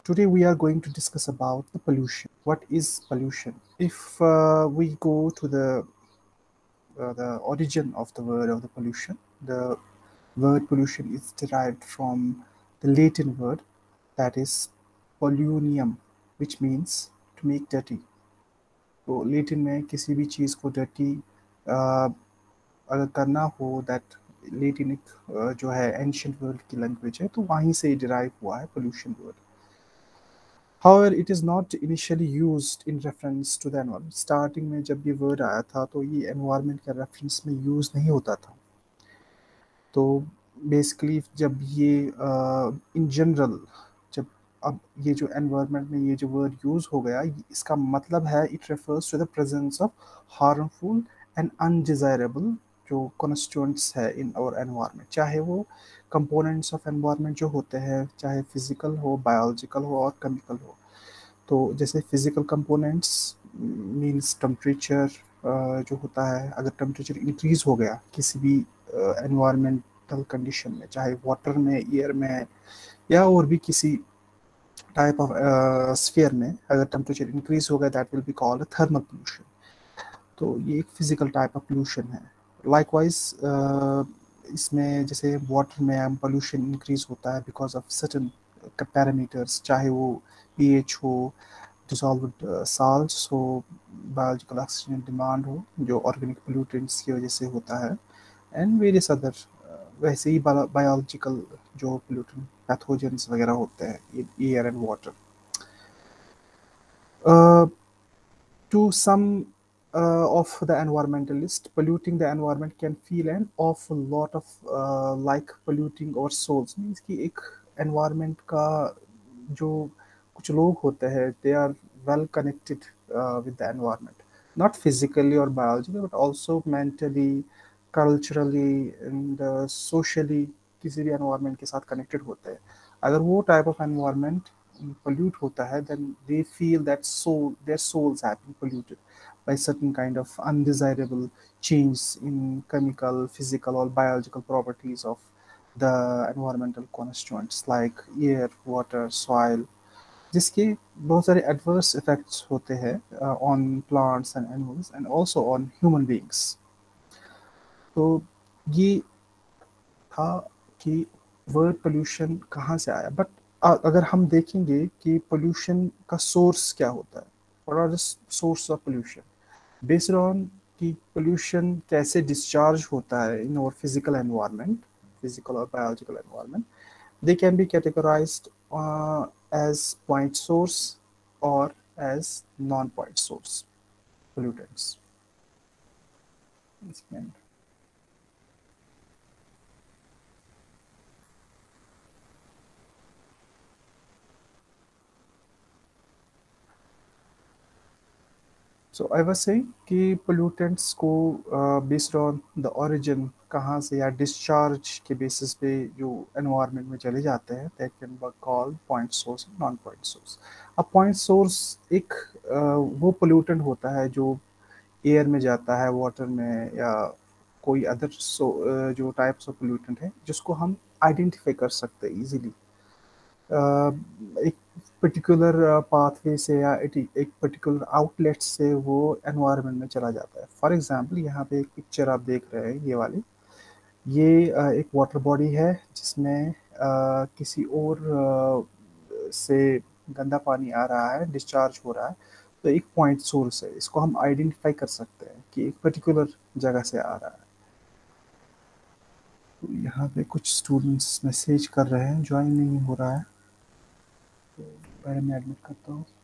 Today we are going to discuss about the pollution. What is pollution? If we go to the origin of the word of the pollution, the word pollution is derived from the Latin word that is polonium, which means to make dirty. तो Latin में किसी भी चीज़ को dirty अगर करना हो that लेटिनिक जो है एंशियंट वर्ल्ड की लैंग्वेज है तो वहीं से डिराइव हुआ है pollution word. However, it is not initially used in reference to the environment. Starting में जब ये वर्ड आया था तो ये एनवायरनमेंट के रेफरेंस में यूज़ नहीं होता था. तो बेसिकली जब ये इन जनरल जब अब ये जो एनवायरनमेंट में ये जो वर्ड यूज़ हो गया इसका मतलब है it refers to the presence of harmful and undesirable जो कॉन्स्टिट्यूएंट्स है इन आवर एनवायरनमेंट, चाहे वो कंपोनेंट्स ऑफ एनवायरनमेंट जो होते हैं, चाहे फिजिकल हो, बायोलॉजिकल हो और केमिकल हो. तो जैसे फिजिकल कंपोनेंट्स मींस टेम्परेचर जो होता है, अगर टेम्परेचर इंक्रीज हो गया किसी भी एनवायरमेंटल कंडीशन में, चाहे वाटर में, एयर में या और भी किसी टाइप ऑफ स्फीयर में, अगर टेम्परेचर इंक्रीज हो गया that will be called thermal pollution. तो ये एक फिजिकल टाइप ऑफ पोल्यूशन है. लाइकवाइज इसमें जैसे वाटर में पोल्यूशन इंक्रीज होता है बिकॉज ऑफ सर्टेन पैरामीटर्स, चाहे वो पीएच हो, डिसॉल्व्ड साल्ट्स हो, बायोलॉजिकल ऑक्सीजन डिमांड हो जो ऑर्गेनिक पोल्यूटेंट्स की वजह से होता है, एंड वेरियस अदर वैसे ही बायोलॉजिकल जो पोल्यूटेंट पैथोजेंस वगैरह होते हैं air and water. To some of the environmentalists, polluting the environment can feel an awful lot of like polluting our souls. Means कि एक environment का जो कुछ लोग होते हैं, they are well connected with the environment, not physically or biologically, but also mentally, culturally and socially किसी भी environment के साथ connected होते हैं. अगर वो type of environment pollute होता है, then they feel that their souls have been polluted by certain kind of undesirable change in chemical, physical or biological properties of the environmental constituents like air, water, soil, जिसके बहुत सारे adverse effects होते हैं on plants and animals and also on human beings. तो ये था कि word pollution कहाँ से आया. बट अगर हम देखेंगे कि पोल्यूशन का सोर्स क्या होता है, what are the source of pollution, based on कि पोल्यूशन कैसे डिस्चार्ज होता है in our physical environment, physical और biological environment, they can be categorized as point source or as non-point source pollutants. So I was saying कि pollutants को based on the origin कहाँ से या डिस्चार्ज के बेसिस पे जो एनवायरनमेंट में चले जाते हैं, that can be called point source, non point source. अब पॉइंट सोर्स एक वो पोल्यूटेंट होता है जो एयर में जाता है, वाटर में या कोई अदर जो टाइप्स ऑफ पोल्यूटेंट है जिसको हम आइडेंटिफाई कर सकते हैं इजीली. एक पर्टिकुलर पाथवे से या एक पर्टिकुलर आउटलेट से वो एनवायरनमेंट में चला जाता है. फॉर एग्जांपल यहाँ पे एक पिक्चर आप देख रहे हैं, ये वाली, ये एक वाटर बॉडी है जिसमें किसी और से गंदा पानी आ रहा है, डिस्चार्ज हो रहा है. तो एक पॉइंट सोर्स है, इसको हम आइडेंटिफाई कर सकते हैं कि एक पर्टिकुलर जगह से आ रहा है. तो यहाँ पे कुछ स्टूडेंट्स मैसेज कर रहे हैं, ज्वाइन नहीं हो रहा है, तो पहले मैं एडमिट करता हूँ.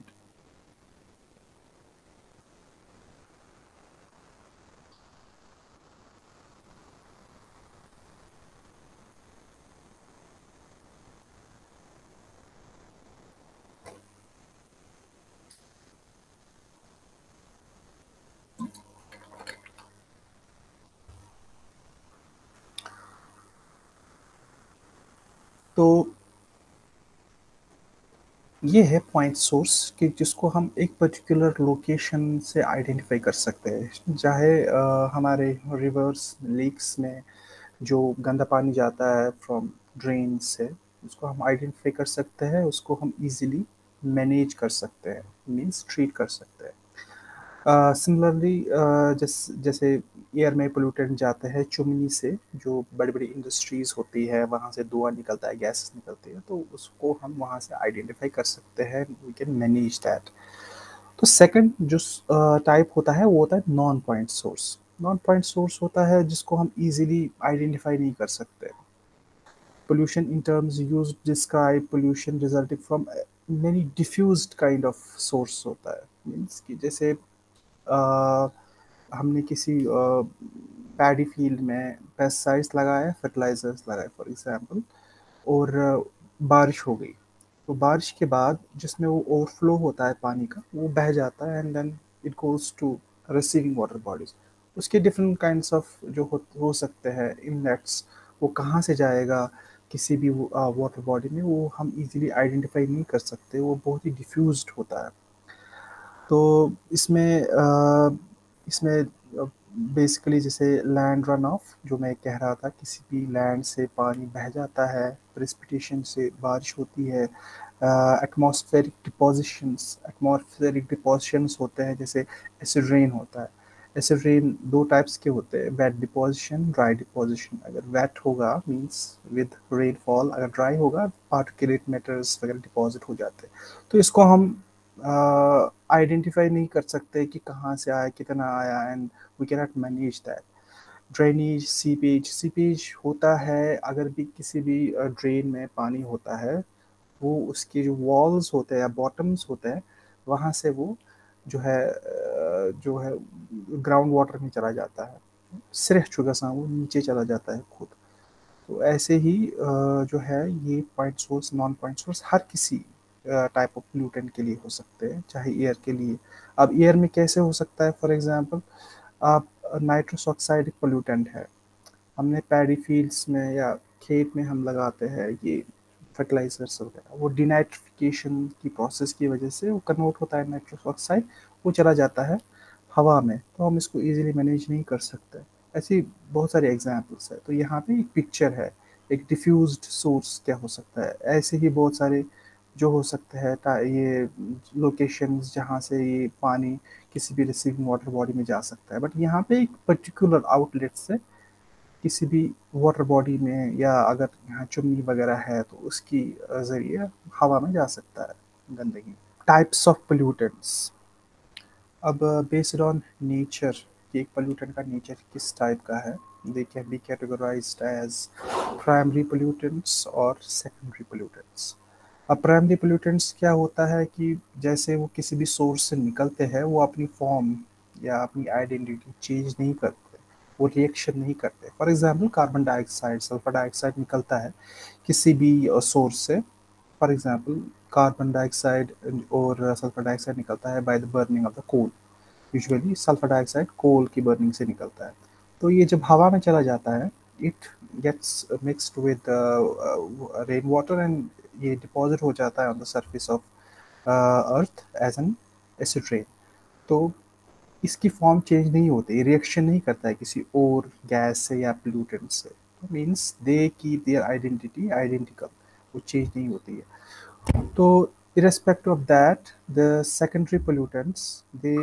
तो ये है पॉइंट सोर्स कि जिसको हम एक पर्टिकुलर लोकेशन से आइडेंटिफाई कर सकते हैं. चाहे हमारे रिवर्स, लेक्स में जो गंदा पानी जाता है फ्रॉम ड्रेन से, उसको हम आइडेंटिफाई कर सकते हैं, उसको हम इजीली मैनेज कर सकते हैं, मींस ट्रीट कर सकते हैं। सिमिलरली जैसे एयर में पोल्यूटेंट जाते हैं चिमनी से, जो बड़ी बड़ी इंडस्ट्रीज होती है वहाँ से धुआं निकलता है, गैसेस निकलती है, तो उसको हम वहाँ से आइडेंटिफाई कर सकते हैं, वी कैन मैनेज दैट। तो सेकंड जो टाइप होता है वो होता है non point source. Non point source होता है जिसको हम इजीली आइडेंटिफाई नहीं कर सकते। Pollution in terms use describe pollution resulting from many diffused kind of source होता है, मीन्स कि जैसे हमने किसी पैडी फील्ड में पेस्टिसाइड्स लगाए, फर्टिलाइजर्स लगाए फॉर एग्जांपल, और बारिश हो गई, तो बारिश के बाद जिसमें वो ओवरफ्लो होता है पानी का, वो बह जाता है and then it goes to receiving water bodies. उसके डिफरेंट काइंड्स ऑफ जो हो सकते हैं इनलेट्स, वो कहाँ से जाएगा किसी भी वाटर बॉडी में, वो हम इजीली आइडेंटिफाई नहीं कर सकते, वो बहुत ही डिफ्यूज्ड होता है। तो इसमें बेसिकली जैसे लैंड रन ऑफ जो मैं कह रहा था, किसी भी लैंड से पानी बह जाता है, प्रेसिपिटेशन से बारिश होती है, एटमॉस्फेरिक डिपोजिशंस होते हैं, जैसे एसिड रेन होता है। एसिड रेन दो टाइप्स के होते हैं, वेट डिपोजिशन, ड्राई डिपोजिशन। अगर वेट होगा मींस विद रेनफॉल, अगर ड्राई होगा पार्टिकुलेट मैटर्स वगैरह डिपॉजिट हो जाते हैं। तो इसको हम आइडेंटिफाई नहीं कर सकते कि कहाँ से आया, कितना आया, and we can not manage that. Drainage, seepage. Seepage होता है अगर भी किसी भी ड्रेन में पानी होता है, वो उसके जो वॉल्स होते हैं या बॉटम्स होते हैं, वहाँ से वो जो है ग्राउंड वाटर में चला जाता है, सिर्फ चुका सा वो नीचे चला जाता है खुद। तो ऐसे ही जो है ये point source, non point source हर किसी टाइप ऑफ पोल्यूटेंट के लिए हो सकते हैं, चाहे एयर के लिए। अब एयर में कैसे हो सकता है, फॉर एग्जांपल आप नाइट्रस ऑक्साइड एक पोल्यूटेंट है, हमने पैडी फील्ड्स में या खेत में हम लगाते हैं ये फर्टिलाइजर्स वगैरह, वो डिनाइट्रिफिकेशन की प्रोसेस की वजह से वो कन्वर्ट होता है नाइट्रस ऑक्साइड, वो चला जाता है हवा में, तो हम इसको इजीली मैनेज नहीं कर सकते। ऐसी बहुत सारे एग्जांपल्स है। तो यहाँ पे एक पिक्चर है, एक डिफ्यूज्ड सोर्स क्या हो सकता है, ऐसे ही बहुत सारे जो हो सकते हैं ये लोकेशंस जहाँ से ये पानी किसी भी रिसीविंग वाटर बॉडी में जा सकता है। बट यहाँ पे एक पर्टिकुलर आउटलेट से किसी भी वाटर बॉडी में, या अगर यहाँ चिमनी वगैरह है तो उसकी ज़रिए हवा में जा सकता है गंदगी। Types of pollutants. अब बेस्ड ऑन नेचर कि एक पोल्यूटेंट का नेचर किस टाइप का है, they can be categorised as primary pollutants और सेकेंडरी पोल्यूटेंट्स। अब प्राइमरी पोल्यूटेंट्स क्या होता है कि जैसे वो किसी भी सोर्स से निकलते हैं, वो अपनी फॉर्म या अपनी आइडेंटिटी चेंज नहीं करते, वो रिएक्शन नहीं करते। For example carbon dioxide, sulphur dioxide निकलता है किसी भी सोर्स से। फॉर एग्जांपल कार्बन डाइऑक्साइड और सल्फर डाइऑक्साइड निकलता है by the burning of the coal. Usually sulphur dioxide coal की बर्निंग से निकलता है। तो ये जब हवा में चला जाता है, it gets mixed with rain water and ये डिपॉजिट हो जाता है on the surface of earth as an acid rain. तो इसकी फॉर्म चेंज नहीं होती, रिएक्शन नहीं करता है किसी और गैस से या पोल्यूटेंट से, तो means they keep their identity identical, वो चेंज नहीं होती है। तो irrespective of that, the secondary pollutants, they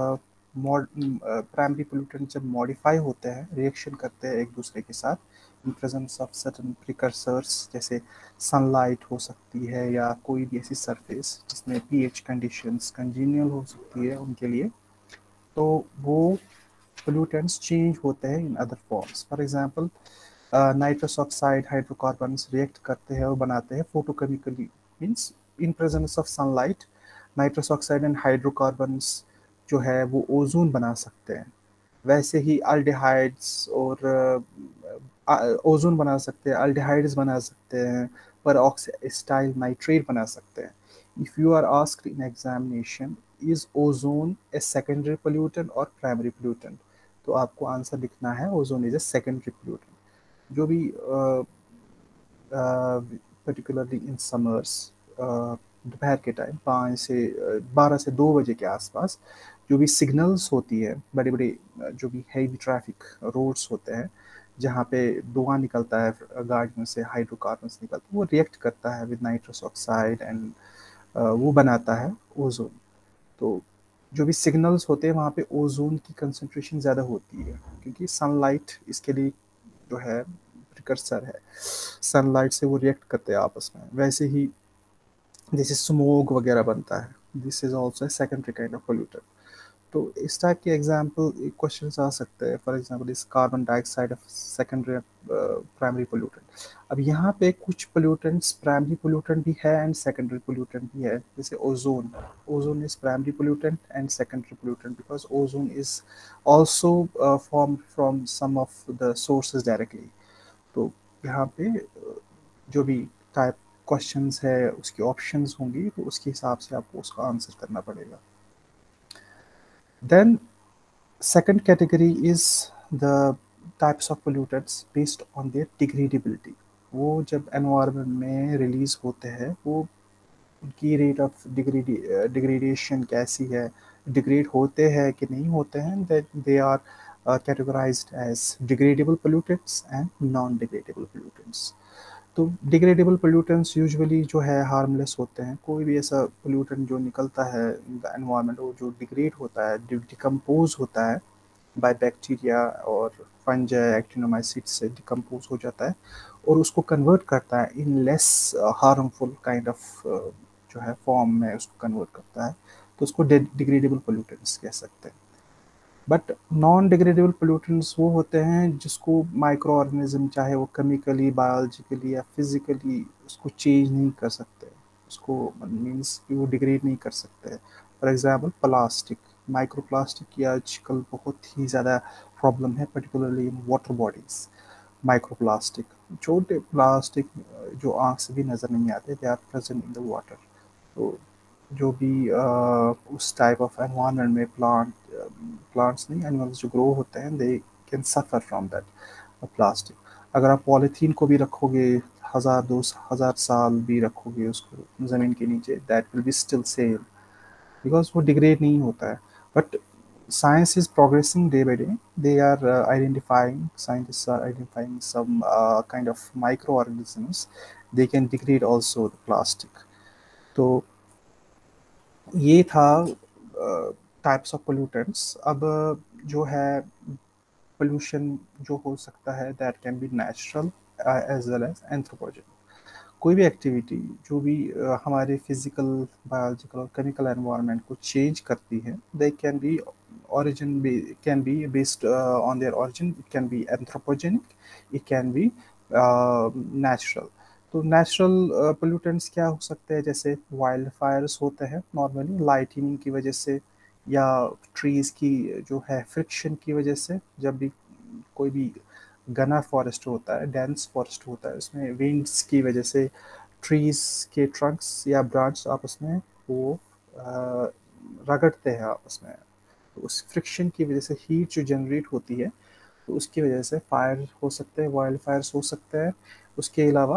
primary pollutant जब मॉडिफाई होते हैं, रिएक्शन करते हैं एक दूसरे के साथ in presence of certain precursors, जैसे सनलाइट हो सकती है या कोई भी ऐसी सरफेस जिसमें पीएच कंडीशंस कंजीनियल हो सकती है उनके लिए, तो वो pollutants चेंज होते हैं in other forms. For example nitrous oxide hydrocarbons react करते हैं और बनाते हैं photochemically, means in presence of sunlight nitrous oxide and hydrocarbons जो है वो ओजोन बना सकते हैं। वैसे ही अल्डिहाइड्स और ओजोन बना सकते हैं, अल्डिहाइड्स बना सकते हैं, पर ऑक्सीस्टाइल नाइट्रेट बना सकते हैं। If you are asked in examination is ozone a secondary pollutant और प्राइमरी पोल्यूटेंट, तो आपको आंसर लिखना है ozone is a secondary pollutant. जो भी particularly in summers, दोपहर के टाइम 12 से 2 बजे के आसपास जो भी सिग्नल्स होती है, बड़े बड़े जो भी हैवी ट्रैफिक रोड्स होते हैं जहाँ पे धुआं निकलता है गाड़ियों से, हाइड्रोकार्बन्स निकलते हैं, वो रिएक्ट करता है विद नाइट्रस ऑक्साइड एंड वो बनाता है ओजोन। तो जो भी सिग्नल्स होते हैं वहाँ पे ओजोन की कंसंट्रेशन ज़्यादा होती है, क्योंकि सनलाइट इसके लिए जो है प्रिकर्सर है, सनलाइट से वो रिएक्ट करते हैं आपस में। वैसे ही जैसे स्मोक वगैरह बनता है, this is also secondary kind of pollutant. तो इस टाइप के एग्जाम्पल क्वेश्चन आ सकते हैं। For example is carbon dioxide of secondary primary pollutant. अब यहाँ पे कुछ पोल्यूटेंट्स प्राइमरी पोल्यूटेंट भी है एंड सेकेंडरी पोल्यूटेंट भी है, जैसे ओजोन। Ozone is primary pollutant and secondary pollutant because ozone is also form from some of the sources directly. तो यहाँ पे जो भी टाइप क्वेश्चंस है उसकी ऑप्शंस होंगी, तो उसके हिसाब से आपको उसका आंसर करना पड़ेगा। Then second category is the types of pollutants based on their degradability। वो जब एनवायरनमेंट में रिलीज होते हैं, वो उनकी रेट ऑफ डिग्रेडेशन कैसी है, डिग्रेड होते हैं कि नहीं होते हैं, that they are categorized as degradable pollutants and non-degradable pollutants। तो डिग्रेडेबल पोल्यूटेंट्स यूजुअली जो है हार्मलेस होते हैं। कोई भी ऐसा पोल्यूटेंट जो निकलता है एनवायरनमेंट, वो जो डिग्रेड होता है, डिकम्पोज होता है बाय बैक्टीरिया और फंजाई एक्टिनोमाइसिट से डिकम्पोज हो जाता है और उसको कन्वर्ट करता है in less harmful kind of जो है फॉर्म में उसको कन्वर्ट करता है, तो उसको डिग्रेडेबल पोल्यूटेंट्स कह सकते हैं। बट नॉन डिग्रेडेबल पोल्यूटेंट्स वो होते हैं जिसको माइक्रो ऑर्गेनिज्म, चाहे वो केमिकली, बायोलॉजिकली या फिजिकली, उसको चेंज नहीं कर सकते, उसको मीन्स कि वो डिग्रेड नहीं कर सकते। For example plastic, micro plastic की आजकल बहुत ही ज़्यादा प्रॉब्लम है, particularly in water bodies. Micro plastic, छोटे प्लास्टिक जो आँख से भी नज़र नहीं आते, they are present in the water. तो जो भी उस टाइप ऑफ एनवायरनमेंट में प्लांट्स नहीं, एनिमल्स जो ग्रो होते हैं, they can suffer from that plastic. अगर आप पॉलीथीन को भी रखोगे 1000-2000 साल भी रखोगे उसको ज़मीन के नीचे, that will be still same, because वो डिग्रेड नहीं होता है। But science is progressing day by day. They are scientists are identifying some kind of microorganisms. They can degrade also the plastic. तो ये था टाइप्स ऑफ पोल्यूटेंट्स। अब जो है पोल्यूशन जो हो सकता है, that can be natural as well as anthropogenic. कोई भी एक्टिविटी जो भी हमारे फिजिकल, बायोलॉजिकल और केमिकल एनवायरनमेंट को चेंज करती है, they can be origin can be based on their origin, it can be anthropogenic, it can be natural। तो नेचुरल पोल्यूटेंट्स क्या हो सकते हैं, जैसे वाइल्ड फायर्स होते हैं नॉर्मली लाइटनिंग की वजह से, या ट्रीज़ की जो है फ्रिक्शन की वजह से। जब भी कोई भी घना फॉरेस्ट होता है, डेंस फॉरेस्ट होता है, उसमें विंड्स की वजह से ट्रीज़ के ट्रंक्स या ब्रांच आपस में वो रगड़ते हैं आपस में, तो उस फ्रिक्शन की वजह से हीट जो जनरेट होती है, तो उसकी वजह से फायर हो सकते हैं, वाइल्ड फायर्स हो सकते हैं। उसके अलावा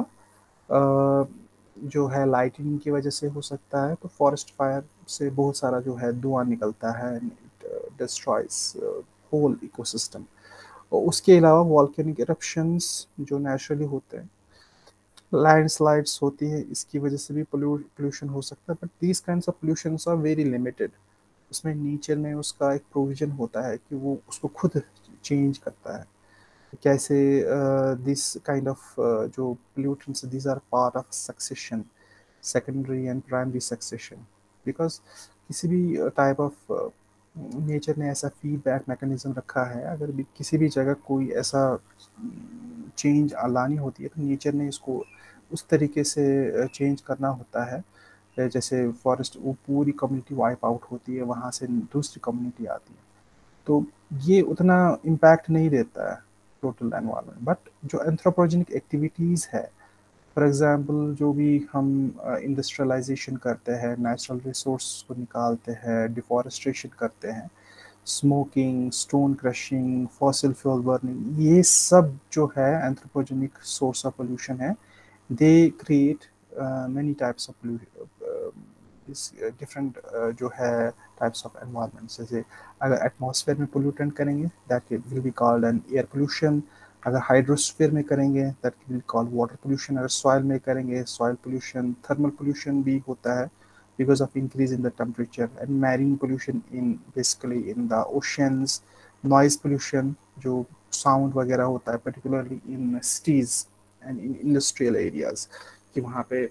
जो है लाइटिंग की वजह से हो सकता है। तो फॉरेस्ट फायर से बहुत सारा जो है धुआं निकलता है, डिस्ट्रॉयज होल इकोसिस्टम। और उसके अलावा वॉल्केनिक इरप्शंस जो नेचुरली होते हैं, लैंडस्लाइड्स होती है, इसकी वजह से भी पोल्यूशन हो सकता है। But these kinds of pollutions are very limited. उसमें नेचर में उसका एक प्रोविजन होता है कि वो उसको खुद चेंज करता है। कैसे दिस काइंड ऑफ जो pollutants, these are part of succession, secondary and primary succession. Because किसी भी टाइप ऑफ नेचर ने ऐसा फीडबैक मैकेनिज्म रखा है, अगर भी किसी भी जगह कोई ऐसा चेंज लानी होती है, तो नेचर ने इसको उस तरीके से चेंज करना होता है। जैसे फॉरेस्ट, वो पूरी कम्युनिटी वाइप आउट होती है, वहाँ से दूसरी कम्युनिटी आती है, तो ये उतना इम्पैक्ट नहीं देता है टोटल एनवायरनमेंट। बट जो एंथ्रोपोजेनिक एक्टिविटीज़ है, फॉर एग्जांपल जो भी हम इंडस्ट्रियलाइजेशन करते हैं, नेचुरल रिसोर्स को निकालते हैं, डिफॉरेस्टेशन करते हैं, smoking, stone crushing, fossil fuel burning, ये सब जो है एंथ्रोपोजेनिक सोर्स ऑफ पोल्यूशन है। They create many types of इस डिफरेंट जो है टाइप्स ऑफ एनवायरनमेंट। जैसे अगर एटमॉस्फेयर में पोल्यूटेंट करेंगे that will be called an air pollution, अगर हाइड्रोस्फीयर में करेंगे that will called water pollution, अगर सॉइल में करेंगे सॉइल पोल्यूशन, थर्मल पोल्यूशन भी होता है because of increase in the temperature, and marine pollution in basically in the oceans, noise pollution जो sound वगैरह होता है particularly in cities and in industrial areas कि वहाँ पे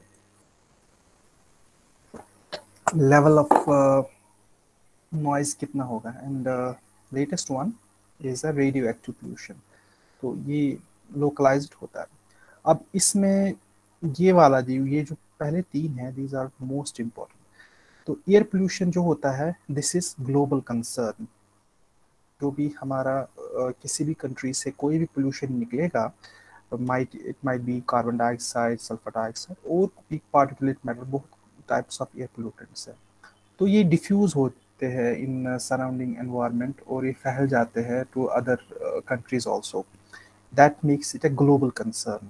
level of noise कितना होगा। and latest one is a radioactive pollution, तो ये localized होता है। अब इसमें ये वाला ये जो पहले तीन है these are most important। तो एयर पोल्यूशन जो होता है दिस इज ग्लोबल कंसर्न। जो भी हमारा किसी भी कंट्री से कोई भी पोल्यूशन निकलेगा, it might be carbon dioxide, sulphur dioxide और भी पार्टिकुलेट मैटर, बहुत टाइप्स ऑफ एयर पोल्यूटेंट्स है। तो ये डिफ्यूज होते हैं इन सराउंडिंग एनवायरनमेंट और ये फैल जाते हैं to other countries also, that makes it a global concern.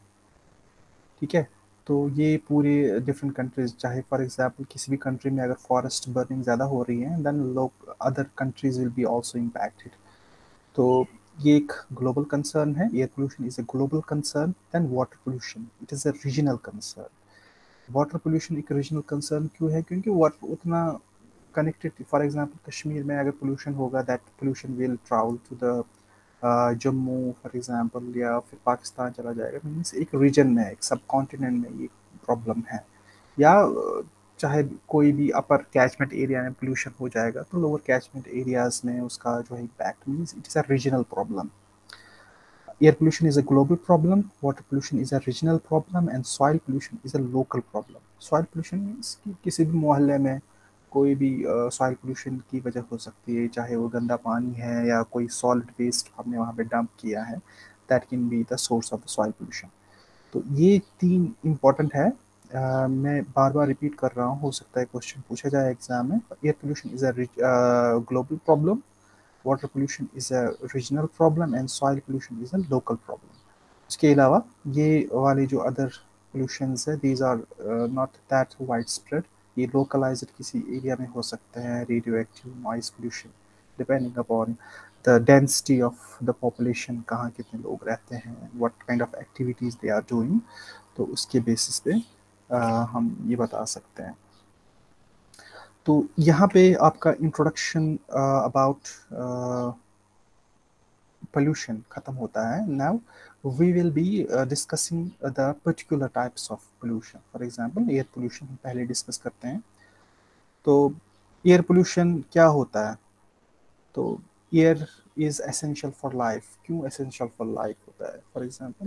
ठीक है, तो ये पूरे डिफरेंट कंट्रीज, चाहे फॉर एग्जांपल किसी भी कंट्री में अगर फॉरेस्ट बर्निंग ज़्यादा हो रही है देन लोग other countries will be also impacted. तो ये एक ग्लोबल कंसर्न है, air pollution is a global concern. Then water pollution it is a regional concern. Water pollution एक रीजनल कंसर्न क्यों है? क्योंकि वाटर उतना कनेक्टेड, फॉर एग्जांपल कश्मीर में अगर पोल्यूशन होगा that pollution will travel to the Jammu for example, या फिर पाकिस्तान चला जाएगा। मीन्स एक रीजन में, एक सब कॉन्टिनेंट में ये प्रॉब्लम है। या चाहे कोई भी अपर कैचमेंट एरिया में पोल्यूशन हो जाएगा तो लोअर कैचमेंट एरियाज में उसका जो है impact, means it is a regional problem. Air pollution is a global problem, water pollution is a regional problem, and soil pollution is a local problem. Soil pollution means कि किसी भी मोहल्ले में कोई भी सॉइल पोल्यूशन की वजह हो सकती है, चाहे वो गंदा पानी है या कोई सॉलिड वेस्ट हमने वहाँ पे डंप किया है, that can be the source of the soil pollution. तो ये तीन इम्पॉर्टेंट है। मैं बार बार रिपीट कर रहा हूँ, हो सकता है क्वेश्चन पूछा जाए एग्जाम में। Air pollution is a global problem, water pollution is a regional problem, and soil pollution is a local problem. इसके अलावा ये वाले जो अदर पोल्यूशंस है these are not that wide spread, ये लोकलाइज्ड किसी एरिया में हो सकते हैं। Radioactive noise pollution depending upon the density of the population, कहाँ कितने लोग रहते हैं, what kind of activities they are doing, तो उसके बेसिस पे हम ये बता सकते हैं। तो यहाँ पे आपका इंट्रोडक्शन अबाउट pollution खत्म होता है। now we will be discussing the particular types of pollution, for example air pollution हम पहले डिस्कस करते हैं। तो एयर पोल्यूशन क्या होता है? तो air is essential for life. क्यों एसेंशियल फॉर लाइफ होता है? फॉर एग्जांपल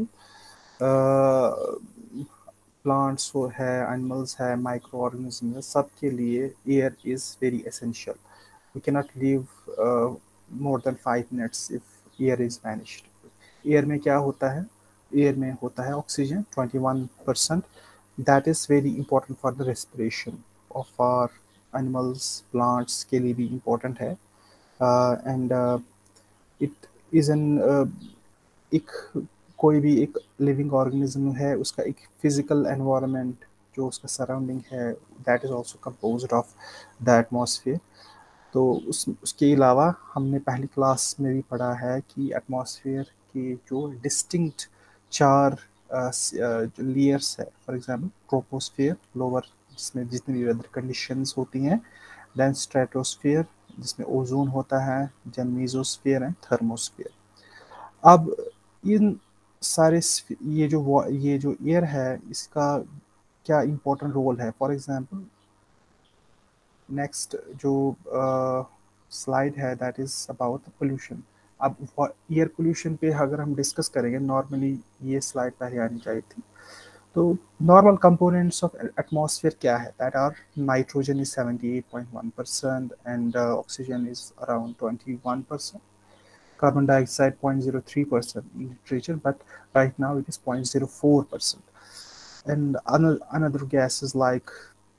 प्लांट्स है, एनिमल्स है, माइक्रो ऑर्गेनिज्म है, सबके लिए air is very essential. We can not live more than 5 minutes if air is vanished. Air में क्या होता है? एयर में होता है oxygen 21%, that is very important for the respiration of our animals, plants के लिए भी इम्पोर्टेंट है। एंड इट इज एन एक कोई भी एक लिविंग ऑर्गेनिज्म है उसका एक फिजिकल एनवायरनमेंट जो उसका सराउंडिंग है that is also composed of the atmosphere. तो उसके अलावा हमने पहली क्लास में भी पढ़ा है कि एटमॉस्फेयर के जो डिस्टिंक्ट 4 लेयर्स है, फॉर एग्जांपल ट्रोपोस्फेयर लोअर जिसमें जितनी भी वेदर कंडीशंस होती हैं, देन स्ट्रेटोस्फेयर जिसमें ओजोन होता है, देन मेसोस्फेयर एंड थर्मोस्फेयर। अब इन सारे ये जो एयर है इसका क्या इम्पोर्टेंट रोल है? फॉर एग्जांपल नेक्स्ट जो स्लाइड है दैट इज अबाउट पोल्यूशन। अब एयर पोल्यूशन पे अगर हम डिस्कस करेंगे, नॉर्मली ये स्लाइड पहले आनी चाहिए थी। तो नॉर्मल कंपोनेंट्स ऑफ एटमॉस्फेयर क्या है? That are nitrogen is 78.1% and oxygen is around 21%, carbon dioxide 0.03% in literature, but right now it is 0.04%. And another gases like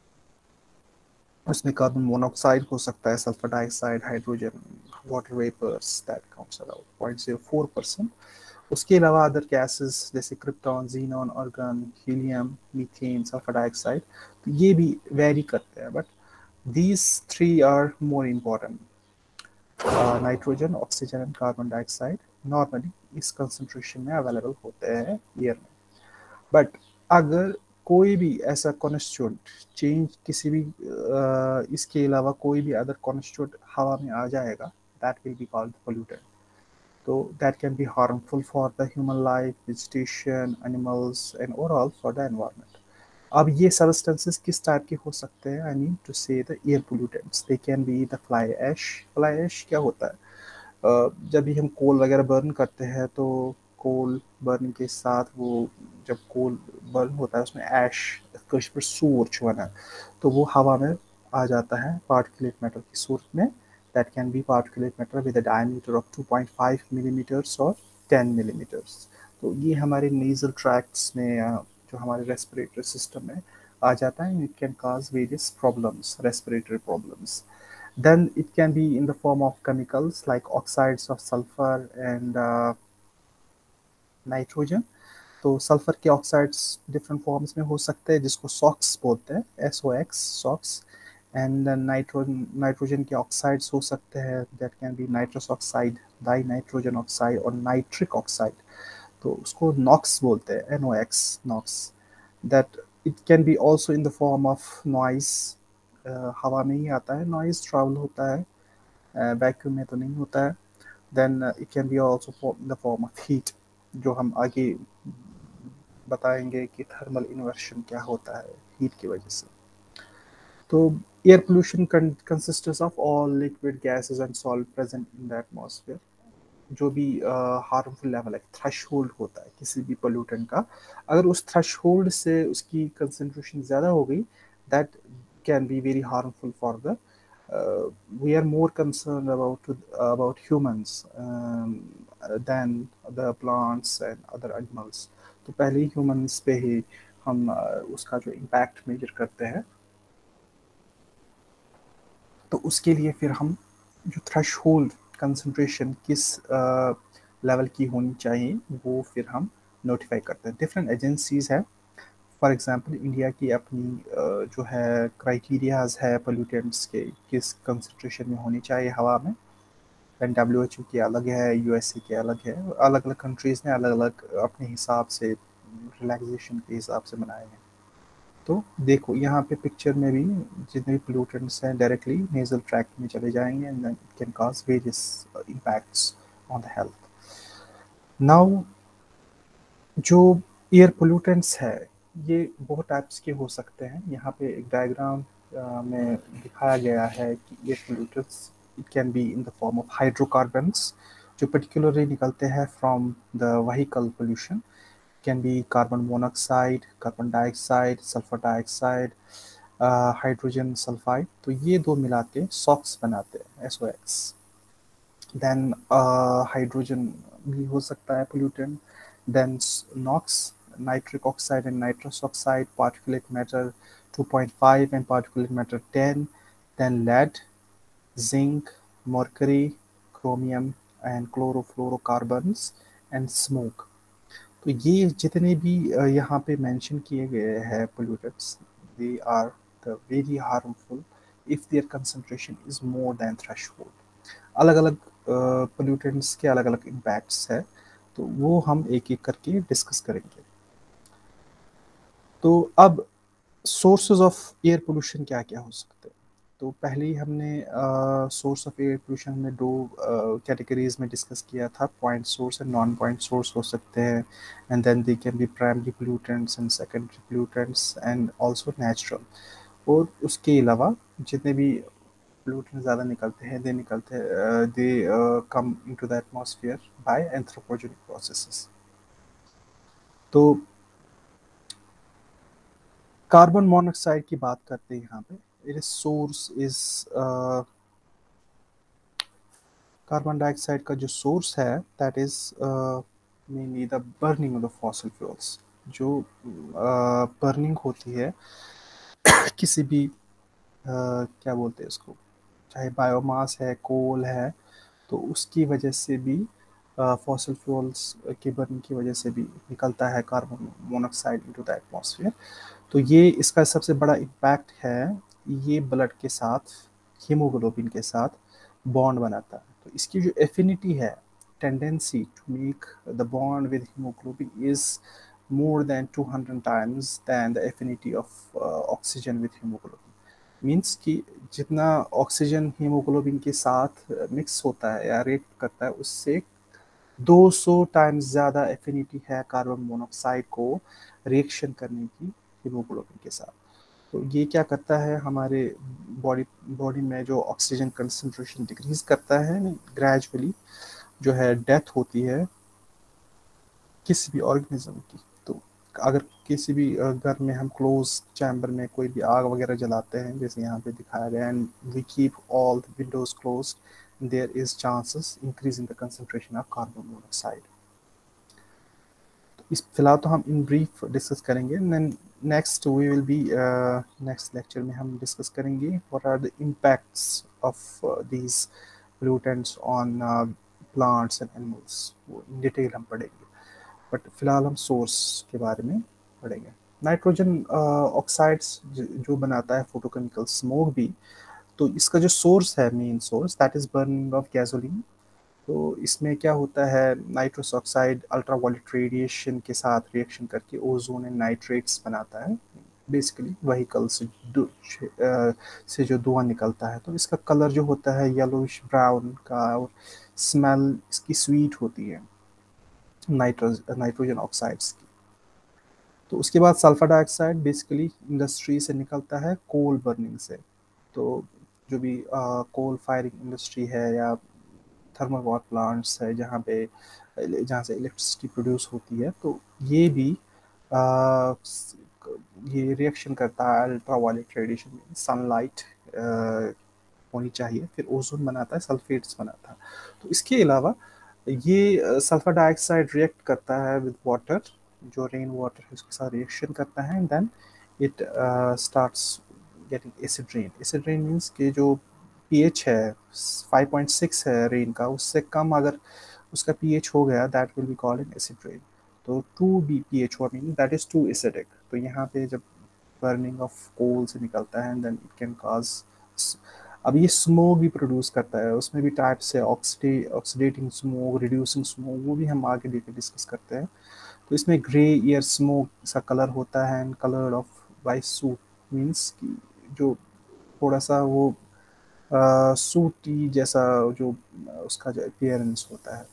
उसमें कार्बन मोनोऑक्साइड हो सकता है, sulphur dioxide, hydrogen, water vapours, that counts around 0.04%। उसके अलावा other gases जैसे krypton, xenon, argon, helium, methane, sulphur dioxide, तो ये भी वेरी करते हैं। But These three are more important. Nitrogen, oxygen and carbon dioxide normally इस कंसंट्रेशन में अवेलेबल होते हैं एयर में। बट अगर कोई भी ऐसा कॉन्स्टिट्यूएंट चेंज किसी भी इसके अलावा कोई भी अदर कॉन्स्टिट्यूएंट हवा में आ जाएगा, that will be called pollutant. तो that can be harmful for the human life, vegetation, animals and overall for the environment. अब ये सबस्टेंसेस किस टाइप के हो सकते हैं? I mean to say the air pollutants, they can be the fly ash. Fly ash क्या होता है? जब भी हम कोल वगैरह बर्न करते हैं तो कोल बर्न के साथ वो जब कोल बर्न होता है उसमें ऐश कश पर सूर चुना है, तो वो हवा में आ जाता है पार्टिकुलेट मैटर की सूरत में। That can be particulate matter with a diameter of 2.5 millimetres और 10 मिलीमीटर्स। तो ये हमारे नेजल ट्रैक्ट्स में जो हमारे रेस्पिरेटरी सिस्टम में आ जाता है। It can cause various problems, respiratory problems. Then it can be in the form of chemicals like oxides of sulfur and nitrogen. तो सल्फर के ऑक्साइड्स डिफरेंट फॉर्म्स में हो सकते हैं जिसको सॉक्स बोलते हैं, SOX सॉक्स। एंड नाइट्रोजन के ऑक्साइड्स हो सकते हैं, that can be nitrous oxide, dinitrogen oxide और नाइट्रिक ऑक्साइड। तो उसको नॉक्स बोलते हैं, NOx NOx. That it can be also in the form of noise. हवा में ही आता है, नॉइज ट्रैवल होता है, वैक्यूम में तो नहीं होता है। Then it can be also in the form of heat, जो हम आगे बताएंगे कि थर्मल इन्वर्शन क्या होता है हीट की वजह से। तो air pollution consists of all liquid gases and salt present in the atmosphere. जो भी हार्मफुल लेवल है, थ्रेशोल्ड होता है किसी भी पोल्यूटेंट का, अगर उस थ्रेशोल्ड से उसकी कंसंट्रेशन ज़्यादा हो गई, that can be very harmful for the we are more concerned about humans than the plants and other animals. तो पहले ही ह्यूमंस पे ही हम उसका जो इम्पैक्ट मेजर करते हैं। तो उसके लिए फिर हम जो थ्रेशोल्ड कंसंट्रेशन किस लेवल की होनी चाहिए वो फिर हम नोटिफाई करते हैं। डिफरेंट एजेंसीज है, फॉर एग्जांपल इंडिया की अपनी जो है क्राइटेरियाज है पोल्यूटेंट्स के किस कंसंट्रेशन में होनी चाहिए हवा में। एंड WHO की अलग है, USA के अलग है, अलग अलग कंट्रीज़ ने अलग अलग अपने हिसाब से रिलैक्सेशन के हिसाब से बनाए हैं। तो देखो यहाँ पे पिक्चर में भी जितने भी पोल्यूटेंट्स हैं डायरेक्टली नेजल ट्रैक्ट में चले जाएंगे and then it can cause various impacts on the health. Now जो एयर पोल्यूटेंट्स है ये बहुत टाइप्स के हो सकते हैं। यहाँ पे एक डायग्राम में दिखाया गया है कि air pollutants it can be in the form of hydrocarbons जो पर्टिकुलरली निकलते हैं from the vehicle pollution. Can be carbon monoxide, carbon dioxide, sulphur dioxide, hydrogen sulphide. तो ये दो मिला के सॉक्स बनाते हैं, SOX। देन हाइड्रोजन भी हो सकता है pollutant. Then NOx, nitric oxide and nitrous oxide, particulate matter 2.5 and particulate matter 10, then lead, zinc, mercury, chromium and chlorofluorocarbons and smoke। तो ये जितने भी यहाँ पे मेंशन किए गए हैं pollutants, they are the very harmful if their concentration is more than threshold. अलग अलग पोल्यूटेंट्स के अलग अलग इम्पैक्ट्स है, तो वो हम एक एक करके डिस्कस करेंगे। तो अब सोर्सेज ऑफ एयर पोल्यूशन क्या क्या हो सकते हैं? तो पहले ही हमने सोर्स ऑफ एयर पोल्यूशन में दो कैटेगरीज में डिस्कस किया था, point source and non point source हो सकते हैं। And then they can be primary pollutants and secondary pollutants and also natural. और उसके अलावा जितने भी पोल्यूटेंट ज़्यादा निकलते हैं they come into the atmosphere by anthropogenic processes. तो कार्बन मोनोऑक्साइड की बात करते हैं यहाँ पे। It source is carbon dioxide का जो सोर्स है that is mainly the burning of the fossil fuels. जो बर्निंग होती है किसी भी क्या बोलते हैं उसको, चाहे बायोमास है, कोल है, तो उसकी वजह से भी फॉसिल फ्यूल्स की बर्निंग की वजह से भी निकलता है carbon monoxide into the atmosphere. तो ये इसका सबसे बड़ा इम्पैक्ट है ये ब्लड के साथ, हीमोग्लोबिन के साथ बॉन्ड बनाता है। तो इसकी जो एफिनिटी है, tendency to make the bond with haemoglobin is more than 200 times than the affinity of oxygen with hemoglobin. मीन्स कि जितना ऑक्सीजन हीमोग्लोबिन के साथ मिक्स होता है या रिएक्ट करता है, उससे 200 टाइम्स ज़्यादा एफिनिटी है कार्बन मोनोऑक्साइड को रिएक्शन करने की हीमोग्लोबिन के साथ। तो ये क्या करता है, हमारे बॉडी बॉडी में जो ऑक्सीजन कंसंट्रेशन डिक्रीज करता है ग्रेजुअली, जो है डेथ होती है किसी भी ऑर्गेनिज्म की। तो अगर किसी भी घर में हम क्लोज चैम्बर में कोई भी आग वगैरह जलाते हैं, जैसे यहाँ पे दिखाया गया, and we keep all the windows closed, there is chances increase in the concentration of carbon monoxide. इस फिलहाल तो हम इन ब्रीफ डिस्कस करेंगे, then next we will be next lecture में हम डिस्कस करेंगे what are the impacts of these pollutants on plants and animals, वो in detail हम पढ़ेंगे। बट फिलहाल हम सोर्स के बारे में पढ़ेंगे। नाइट्रोजन ऑक्साइड्स जो बनाता है फोटोकेमिकल स्मोक भी, तो इसका जो सोर्स है, main source, that is burning of gasoline. तो इसमें क्या होता है, नाइट्रस ऑक्साइड अल्ट्रावायलेट रेडिएशन के साथ रिएक्शन करके ओजोन एंड नाइट्रेट्स बनाता है। बेसिकली व्हीकल से जो धुआं निकलता है, तो इसका कलर जो होता है येलोइश ब्राउन का, और स्मेल इसकी स्वीट होती है नाइट्रोजन ऑक्साइड्स की। तो उसके बाद सल्फर डाइऑक्साइड बेसिकली इंडस्ट्री से निकलता है कोल बर्निंग से। तो जो भी कोल फायरिंग इंडस्ट्री है या थर्मल पावर प्लांट्स है जहाँ से इलेक्ट्रिसिटी प्रोड्यूस होती है, तो ये भी आ, ये रिएक्शन करता है अल्ट्रावायलेट रेडिएशन में, सनलाइट होनी चाहिए, फिर ओजोन बनाता है, सल्फेट्स बनाता है। तो इसके अलावा ये सल्फर डाइऑक्साइड रिएक्ट करता है विद वाटर, जो रेन वाटर है उसके साथ रिएक्शन करता है, and then it starts getting acid rain. Acid rain means कि जो पीएच है 5.6 है रेन का, उससे कम अगर उसका पीएच हो गया, that will be called an acid rain. तो 2 बी पीएच हुआ meaning that is too acidic. तो यहाँ पे जब बर्निंग ऑफ कोल से निकलता है, and then it can cause, अब ये स्मोक भी प्रोड्यूस करता है, उसमें भी टाइप्स है, ऑक्सीडेटिंग स्मोक, रिड्यूसिंग स्मोक, वो भी हम आगे देकर डिस्कस करते हैं। तो इसमें ग्रे एयर स्मोक सा कलर होता है, and colour of white soot means कि जो थोड़ा सा वो सूटी जैसा जो उसका जो अपीयरेंस होता है।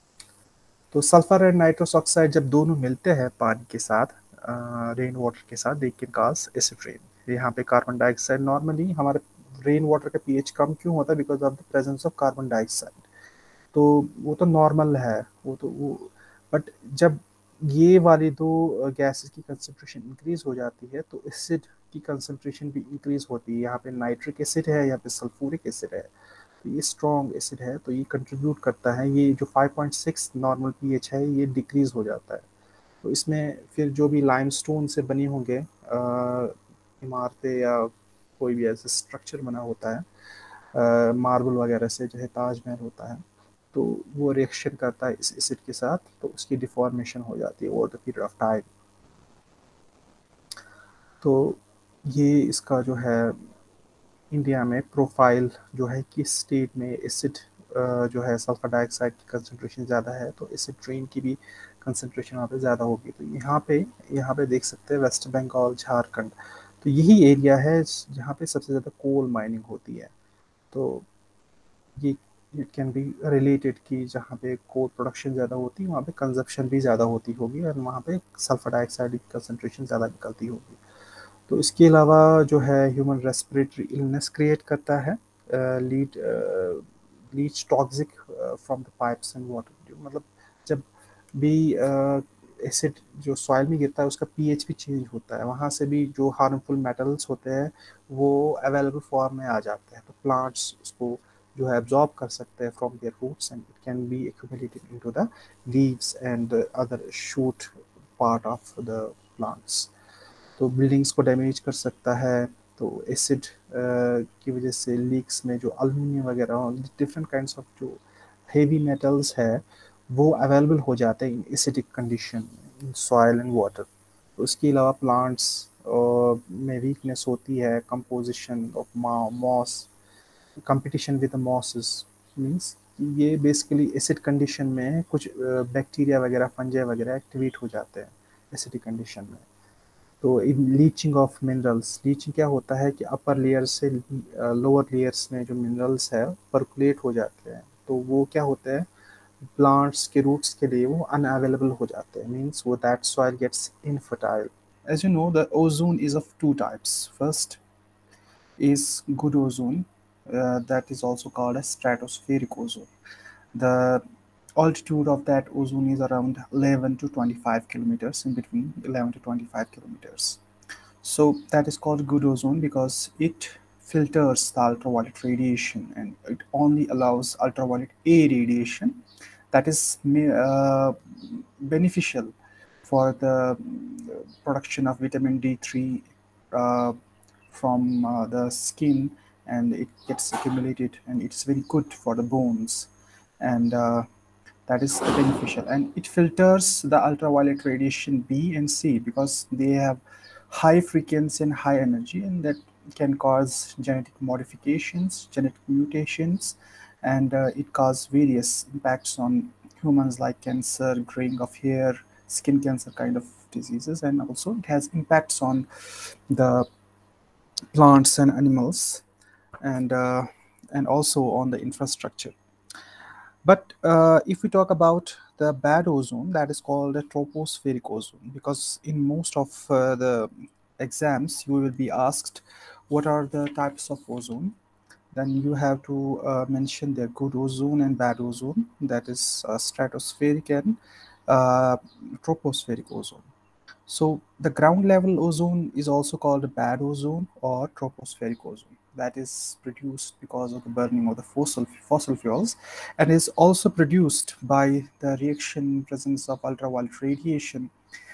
तो सल्फर एंड नाइट्रस ऑक्साइड जब दोनों मिलते हैं पानी के साथ, रेन वाटर के साथ, they can cause acid rain. यहाँ पे कार्बन डाइऑक्साइड, नॉर्मली हमारे रेन वाटर का पीएच कम क्यों होता है, because of the presence of carbon dioxide. तो वो तो नॉर्मल है, वो बट जब ये वाली दो गैसेस की कंसंट्रेशन इंक्रीज हो जाती है, तो एसिड की कंसंट्रेशन भी इंक्रीज होती है। यहाँ पे नाइट्रिक एसिड है, यहाँ पे सल्फ्यूरिक एसिड है, तो ये स्ट्रॉन्ग एसिड है, तो ये कंट्रीब्यूट करता है, ये जो 5.6 नॉर्मल पीएच है ये डिक्रीज हो जाता है। तो इसमें फिर जो भी लाइमस्टोन से बनी होंगे इमारतें या कोई भी ऐसा स्ट्रक्चर बना होता है मार्बल वगैरह से, जो है ताजमहल होता है, तो वो रिएक्शन करता है इस एसिड के साथ, तो उसकी डिफॉर्मेशन हो जाती है over the period of time. तो ये इसका जो है इंडिया में प्रोफाइल जो है किस स्टेट में एसिड जो है सल्फर डाइऑक्साइड की कंसंट्रेशन ज़्यादा है, तो एसिड ट्रेन की भी कंसंट्रेशन वहाँ पे ज़्यादा होगी। तो यहाँ पे देख सकते हैं वेस्ट बंगाल, झारखंड, तो यही एरिया है जहाँ पे सबसे ज़्यादा कोल माइनिंग होती है। तो ये इट कैन बी रिलेटेड कि जहाँ पे कोल प्रोडक्शन ज़्यादा होती है, वहाँ पे कंजप्शन भी ज़्यादा होती होगी, और वहाँ पे सल्फर डाइऑक्साइड की कंसंट्रेशन ज़्यादा निकलती होगी। तो इसके अलावा जो है ह्यूमन रेस्पिरेटरी इलनेस क्रिएट करता है, lead leach toxic from the pipes and water. मतलब जब भी एसिड जो सॉइल में गिरता है, उसका पीएच भी चेंज होता है, वहाँ से भी जो हार्मफुल मेटल्स होते हैं वो अवेलेबल फॉर्म में आ जाते हैं। तो प्लांट्स उसको जो है एब्जॉर्ब कर सकते हैं from their roots, and it can be accumulated into the leaves and other shoot part of the plants. तो बिल्डिंग्स को डैमेज कर सकता है। तो एसिड की वजह से लीक्स में जो अल्मीनियम वगैरह डिफरेंट काइंड्स ऑफ जो हेवी मेटल्स है वो अवेलेबल हो जाते हैं in acidic condition in soil and water. तो उसके अलावा प्लांट्स में वीकनेस होती है, composition of moss, competition with the mosses, means ये बेसिकली एसिड कंडीशन में कुछ बैक्टीरिया वगैरह, फंजाई वगैरह एक्टिवेट हो जाते हैं एसिडिक कंडीशन में। तो in leaching of minerals, leaching क्या होता है कि अपर लेयर से लोअर लेयर्स में जो मिनरल्स है परकुलेट हो जाते हैं, तो वो क्या होता है, प्लांट्स के रूट्स के लिए वो अनअवेलेबल हो जाते हैं, मीन्स वो that soil gets infertile. As you know, the ozone is of two types. First is good ozone, that is also called as stratospheric ozone. The altitude of that ozone is around 11 to 25 kilometers, in between 11 to 25 kilometers. So that is called good ozone because it filters the ultraviolet radiation and it only allows ultraviolet A radiation that is beneficial for the production of vitamin D3 uh, from the skin, and it gets accumulated and it's very good for the bones, and that is beneficial, and it filters the ultraviolet radiation B and C because they have high frequency and high energy, and that can cause genetic modifications, genetic mutations, and it causes various impacts on humans like cancer, graying of hair, skin cancer kind of diseases, and also it has impacts on the plants and animals, and also on the infrastructure. But if we talk about the bad ozone, that is called a tropospheric ozone, because in most of the exams you will be asked what are the types of ozone. Then you have to mention the good ozone and bad ozone, that is stratospheric and uh, tropospheric ozone. So the ground level ozone is also called bad ozone or tropospheric ozone. That is produced because of the burning of the fossil fuels, and is also produced by the reaction in presence of ultraviolet radiation,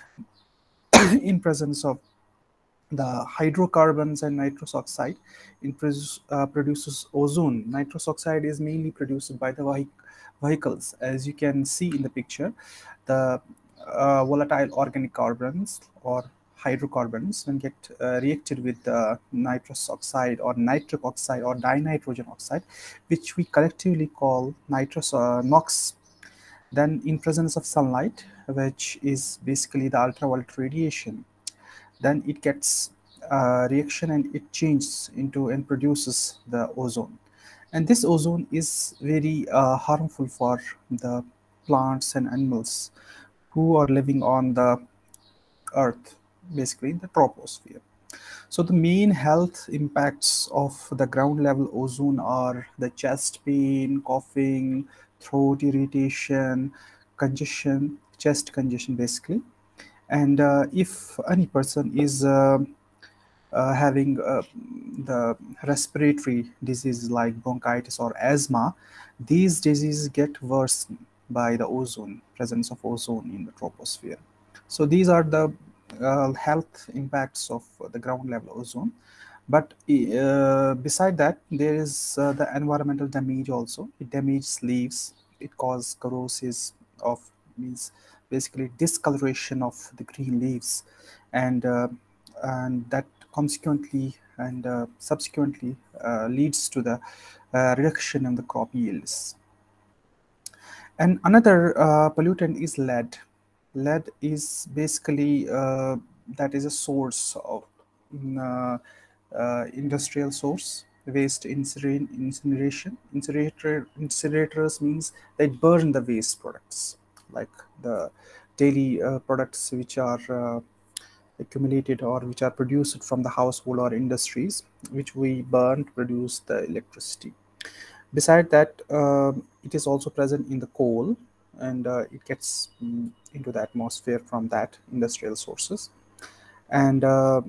in presence of the hydrocarbons and nitrous oxide. Produces ozone. Nitrous oxide is mainly produced by the vehicles, as you can see in the picture. The volatile organic carbons or hydrocarbons, when get reacted with the nitrous oxide or nitric oxide or dinitrogen oxide, which we collectively call nitrous NOx, then in presence of sunlight, which is basically the ultraviolet radiation, then it gets reaction and it changes into and produces the ozone. And this ozone is very harmful for the plants and animals who are living on the earth, basically in the troposphere. So the main health impacts of the ground level ozone are the chest pain, coughing, throat irritation, congestion, chest congestion basically. And if any person is having the respiratory diseases like bronchitis or asthma, these diseases get worse by the ozone, presence of ozone in the troposphere. So these are the health impacts of the ground level ozone. But beside that, there is the environmental damage also. It damages leaves. It causes corrosive of, means basically discoloration of the green leaves, and that consequently and subsequently leads to the reduction in the crop yields. And another pollutant is lead. Lead is basically that is a source of industrial source waste incineration. Incinerators means they burn the waste products, like the daily products which are accumulated or which are produced from the household or industries, which we burn to produce the electricity. Beside that, it is also present in the coal, and it gets into the atmosphere from that industrial sources. And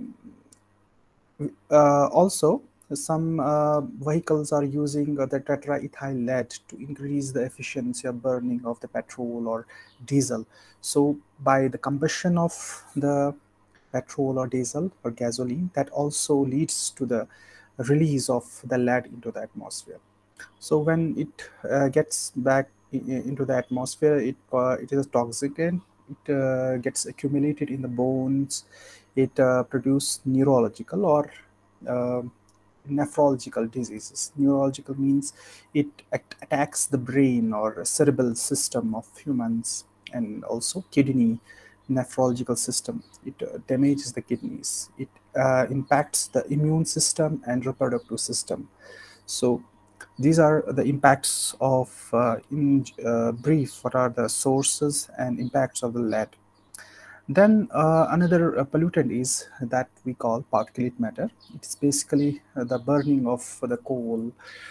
also, some vehicles are using the tetraethyl lead to increase the efficiency of burning of the petrol or diesel. So by the combustion of the petrol or diesel or gasoline, that also leads to the release of the lead into the atmosphere. So when it gets back into the atmosphere, it is toxic, and it gets accumulated in the bones. It produces neurological or uh, nephrological diseases. Neurological means it attacks the brain or cerebral system of humans, and also kidney nephrological system. It damages the kidneys. It impacts the immune system and reproductive system. So these are the impacts of, in brief, what are the sources and impacts of the lead. Then another pollutant is that we call particulate matter. It's basically the burning of the coal.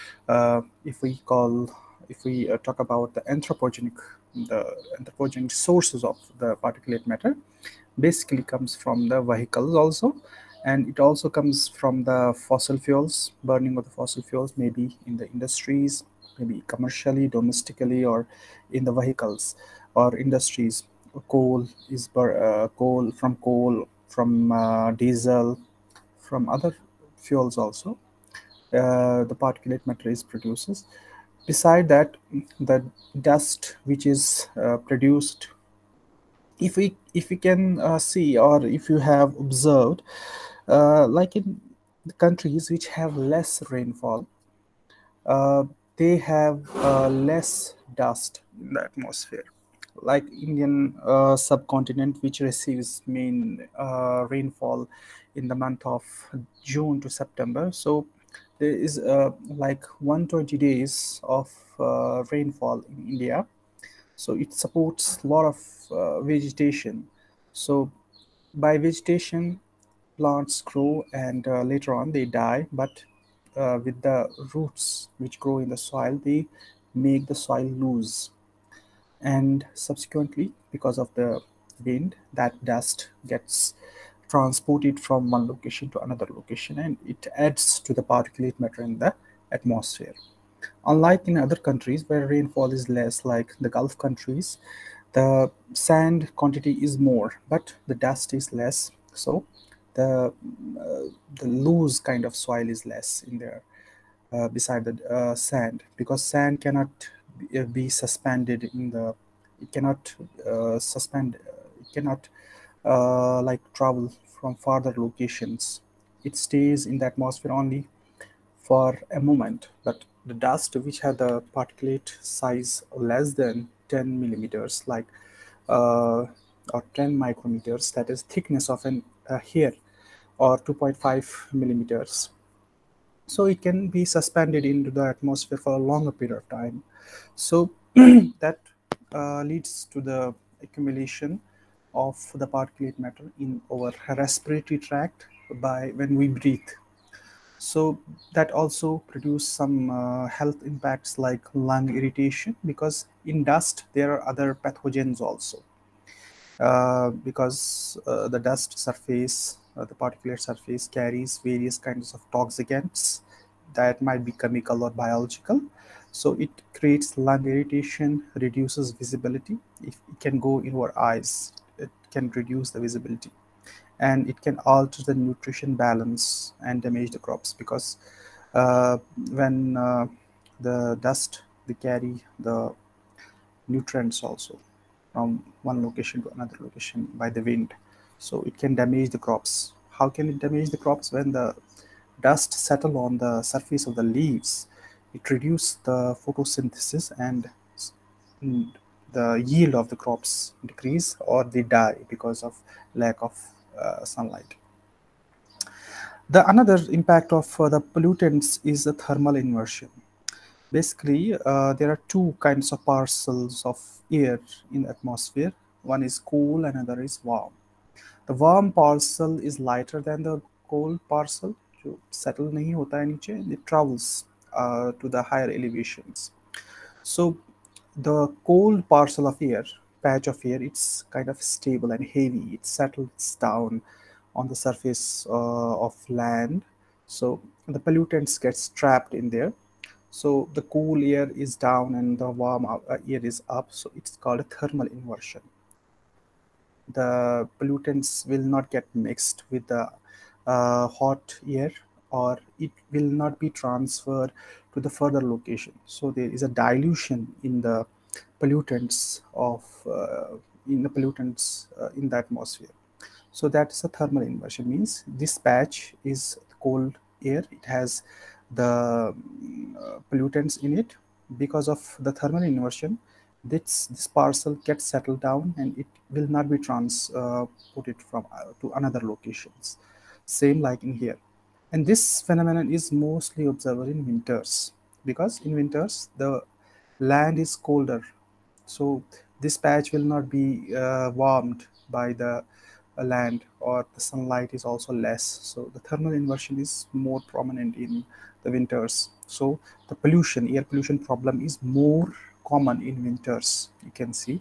If we talk about the anthropogenic sources of the particulate matter, basically comes from the vehicles also, and it also comes from the fossil fuels, burning of the fossil fuels, maybe in the industries, maybe commercially, domestically, or in the vehicles or industries. Coal from diesel, from other fuels also. The particulate matter is produces. Beside that, the dust which is produced, if we can see, or if you have observed, like in the countries which have less rainfall, uh, they have less dust in the atmosphere, like Indian subcontinent, which receives main rainfall in the month of June to September. So there is like 120 days of rainfall in India. So it supports a lot of vegetation. So by vegetation, plants grow, and later on they die, but with the roots which grow in the soil, they make the soil loose, and subsequently, because of the wind, that dust gets transported from one location to another location, and it adds to the particulate matter in the atmosphere. Unlike in other countries where rainfall is less, like the Gulf countries, the sand quantity is more, but the dust is less. So the the loose kind of soil is less in there, beside the sand, because sand cannot be suspended in the. It cannot suspend. It cannot like travel from farther locations. It stays in the atmosphere only for a moment. But the dust which have the particulate size less than 10 millimeters, like or 10 micrometers, that is thickness of a hair, or 2.5 millimeters, so it can be suspended into the atmosphere for a longer period of time. So that leads to the accumulation of the particulate matter in our respiratory tract by when we breathe. So that also produce some health impacts like lung irritation, because in dust there are other pathogens also, because the dust surface, the particulate surface carries various kinds of toxicants that might be chemical or biological. So it creates lung irritation, reduces visibility. If it can go in our eyes, it can reduce the visibility, and it can alter the nutrition balance and damage the crops, because when the dust, they carry the nutrients also from one location to another location by the wind, so it can damage the crops. How can it damage the crops? When the dust settle on the surface of the leaves, it reduces the photosynthesis, and mm, the yield of the crops decrease, or they die because of lack of sunlight. The another impact of the pollutants is the thermal inversion. Basically, there are two kinds of parcels of air in the atmosphere. One is cool, another is warm. The warm parcel is lighter than the cold parcel. जो settle नहीं होता है नीचे, it travels to the higher elevations. So the cold parcel of air, patch of air, it's kind of stable and heavy. It settles down on the surface of land. So the pollutants gets trapped in there. So the cool air is down and the warm air is up. So it's called a thermal inversion. The pollutants will not get mixed with the hot air, or it will not be transferred to the further location. So there is a dilution in the pollutants of in the pollutants in the atmosphere. So that is a thermal inversion, means this patch is cold air, it has the pollutants in it. Because of the thermal inversion, this parcel gets settled down and it will not be transported from to another locations. Same like in here. And this phenomenon is mostly observed in winters, because in winters the land is colder, so this patch will not be warmed by the land, or the sunlight is also less, so the thermal inversion is more prominent in the winters. So the pollution, air pollution problem is more common in winters, you can see.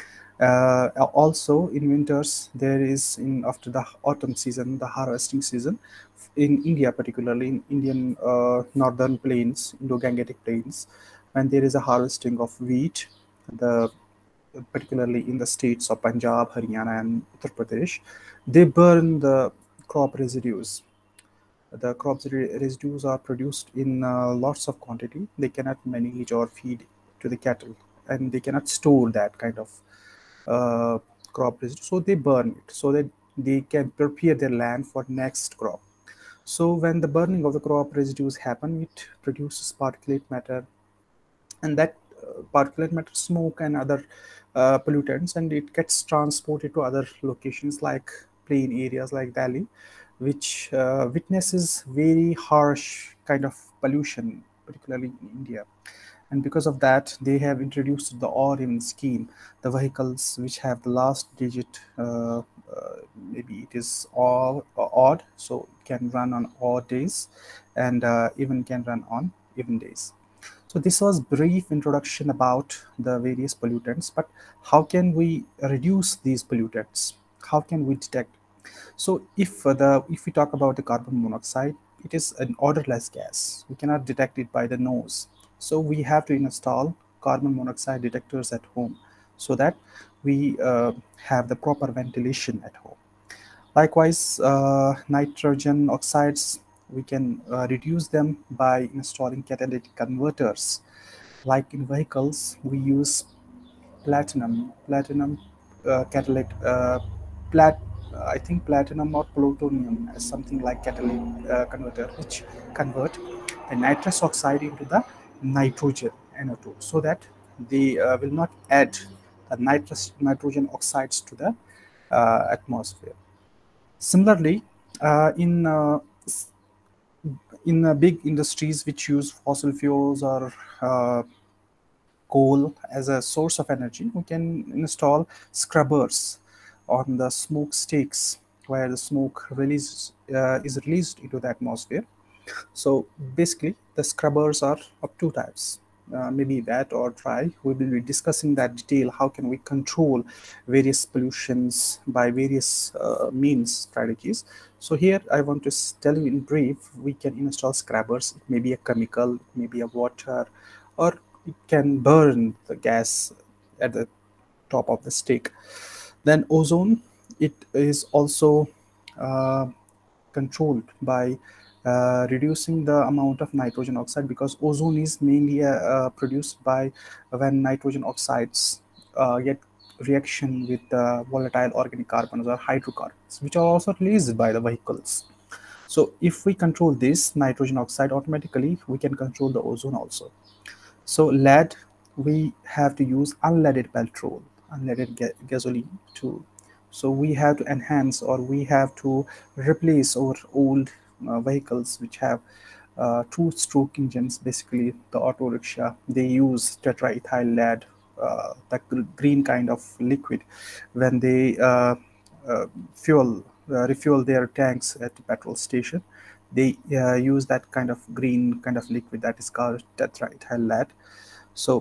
Also in winters there is, in after the autumn season, the harvesting season in India, particularly in Indian northern plains, Indo-Gangetic plains, when there is a harvesting of wheat, the particularly in the states of Punjab, Haryana, and Uttar Pradesh, they burn the crop residues. The crop residues are produced in lots of quantity. They cannot manage or feed to the cattle, and they cannot store that kind of uh, crop residue. So they burn it so that they can prepare their land for next crop. So when the burning of the crop residues happen, it produces particulate matter, and that particulate matter, smoke and other pollutants, and it gets transported to other locations like plain areas like Delhi, which witnesses very harsh kind of pollution, particularly in India. And because of that, they have introduced the odd even scheme, the vehicles which have the last digit, maybe it is all odd, so it can run on odd days, and even can run on even days. So this was brief introduction about the various pollutants, but how can we reduce these pollutants? How can we detect? So if we talk about the carbon monoxide, it is an odorless gas. We cannot detect it by the nose. So we have to install carbon monoxide detectors at home, so that we have the proper ventilation at home. Likewise, nitrogen oxides, we can reduce them by installing catalytic converters. Like in vehicles, we use platinum catalytic, I think platinum or plutonium as something like catalytic converter, which convert the nitrous oxide into the nitrogen NO2, so that they will not add the nitrogen oxides to the atmosphere. Similarly, in big industries which use fossil fuels or uh, coal as a source of energy, we can install scrubbers on the smokestacks where the smoke is released into the atmosphere. So basically, the scrubbers are of two types. Maybe wet or dry. We will be discussing that detail. How can we control various pollutions by various means strategies? So here I want to tell you in brief. We can install scrubbers. It may be a chemical, it may be a water, or it can burn the gas at the top of the stick. Then ozone, it is also uh, controlled by reducing the amount of nitrogen oxide, because ozone is mainly produced by when nitrogen oxides get reaction with volatile organic carbons or hydrocarbons, which are also released by the vehicles. So if we control this nitrogen oxide, automatically we can control the ozone also. So lead, we have to use unleaded petrol, unleaded gasoline too. So we have to enhance, or we have to replace our old vehicles which have two-stroke engines. Basically, the auto rickshaw, they use tetraethyl lead, the green kind of liquid, when they fuel refuel their tanks at the petrol station. They use that kind of green kind of liquid that is called tetraethyl lead. So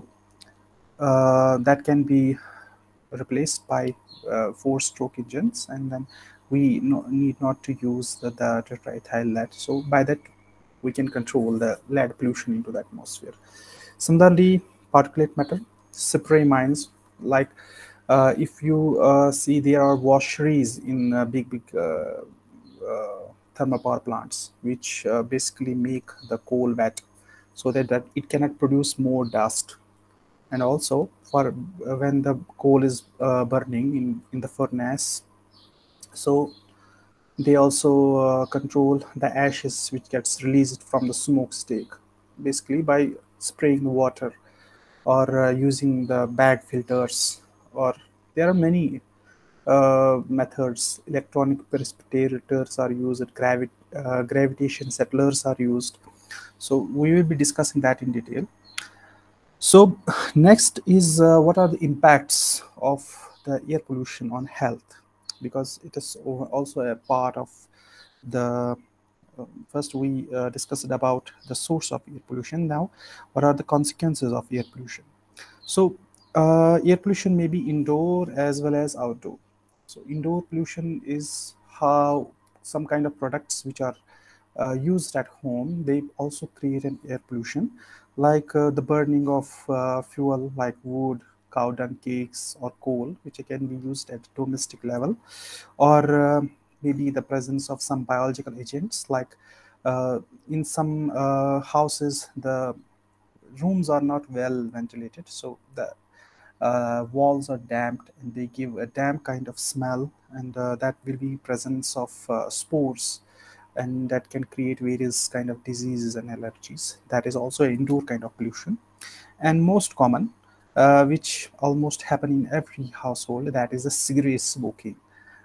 that can be replaced by four-stroke engines, and then we need not to use the tetraethyl lead. So by that, we can control the lead pollution into the atmosphere. Similarly, particulate matter, spray mines, like if you see, there are washeries in big thermal power plants, which basically make the coal wet, so that it cannot produce more dust. And also for when the coal is burning in the furnace, so they also control the ashes which gets released from the smokestack, basically by spraying the water or using the bag filters, or there are many methods. Electronic precipitators are used, gravitation settlers are used. So we will be discussing that in detail. So next is what are the impacts of the air pollution on health, because it is also a part of the first we discussed about the source of air pollution. Now what are the consequences of air pollution? So air pollution may be indoor as well as outdoor. So indoor pollution is how some kind of products which are used at home, they also create an air pollution, like the burning of fuel like wood, cow dung cakes, or coal, which can be used at domestic level, or maybe the presence of some biological agents, like in some houses the rooms are not well ventilated, so the walls are damped and they give a damp kind of smell, and that will be presence of spores, and that can create various kind of diseases and allergies. That is also an indoor kind of pollution. And most common, which almost happen in every household, that is the cigarette smoking.